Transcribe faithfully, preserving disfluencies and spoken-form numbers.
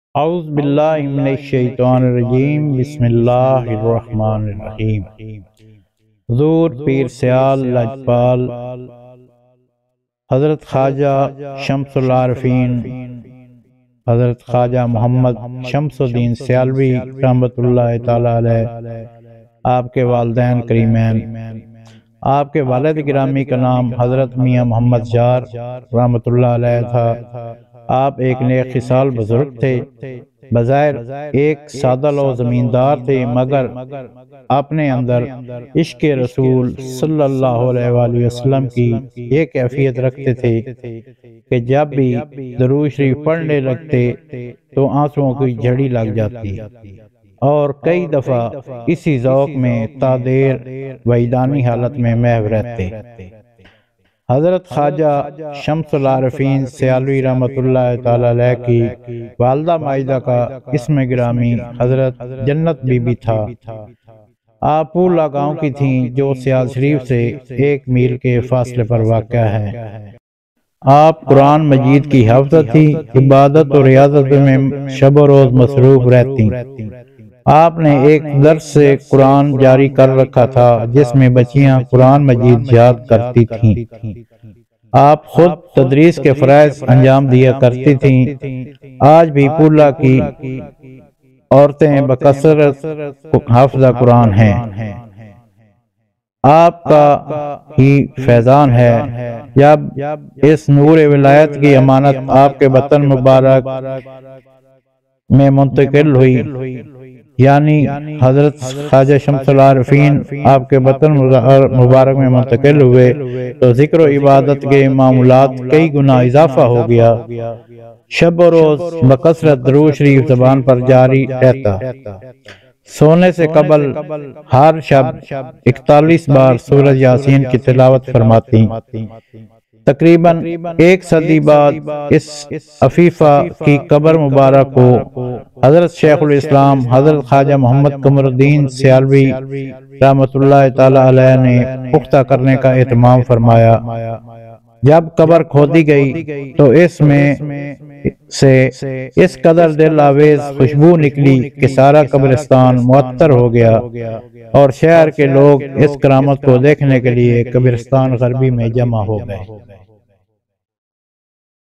اعوذ باللہ من الشیطان الرجیم بسم اللہ الرحمن الرحیم۔ حضور پیر سیال لجپال حضرت خواجہ شمس العارفین حضرت خواجہ محمد شمس الدین سیالوی رحمۃ اللہ تعالی علیہ، آپ کے والدین کریمین، آپ کے والد گرامی کا نام حضرت میاں محمد جار رحمۃ اللہ علیہ تھا۔ آپ ایک نیک خصال بزرگ تھے، بظاہر ایک سادہ لو زمیندار تھے، مگر اپنے اندر عشق رسول صلی اللہ علیہ وآلہ وسلم کی یہ کیفیت رکھتے تھے کہ جب بھی درود شریف پڑھنے لگتے تو آنسوؤں کی جھڑی لگ جاتی، اور کئی دفعہ اسی ذوق میں تا دیر وحیدانی حالت میں محو رہتے۔ حضرت خواجہ شمس العارفین سیالوی رحمۃ اللہ تعالی علیہ کی والدہ ماجدہ کا اسم گرامی حضرت جنت بی بی تھا۔ آپ پولا گاؤں کی تھیں جو سیال شریف سے ایک میل کے فاصلے پر واقع ہے۔ آپ قرآن مجید کی حافظہ تھی، عبادت اور ریاضت میں شب و روز مصروف رہتی۔ آپ نے ایک درس سے قرآن جاری کر رکھا تھا جس میں بچیاں قرآن مجید یاد کرتی تھیں۔ آپ خود تدریس کے فرائض انجام دیا کرتی تھیں۔ آج بھی پولا کی عورتیں بکثرت حافظہ قرآن ہیں۔ آپ کا ہی فیضان ہے جب اس نور ولایت کی امانت آپ کے وطن مبارک میں منتقل ہوئی، یعنی حضرت خواجہ شمس العارفین آپ کے وطن مبارک میں منتقل ہوئے تو ذکر و عبادت کے معمولات کئی گنا اضافہ ہو گیا۔ شب و روز بکثرت درود شریف زبان پر جاری رہتا۔ سونے سے قبل ہر شب اکتالیس بار سورہ یاسین کی تلاوت فرماتی۔ تقریباً ایک صدی بعد اس عفیفہ کی قبر مبارک کو حضرت شیخ الاسلام حضرت خواجہ محمد قمر الدین سیالوی رحمۃ اللہ تعالی علیہ نے پختہ کرنے کا اہتمام فرمایا۔ جب قبر کھودی گئی تو اس میں سے اس قدر دل آویز خوشبو نکلی کہ سارا قبرستان معطر ہو گیا، اور شہر کے لوگ اس کرامت کو دیکھنے کے لیے قبرستان غربی میں جمع ہو گئے۔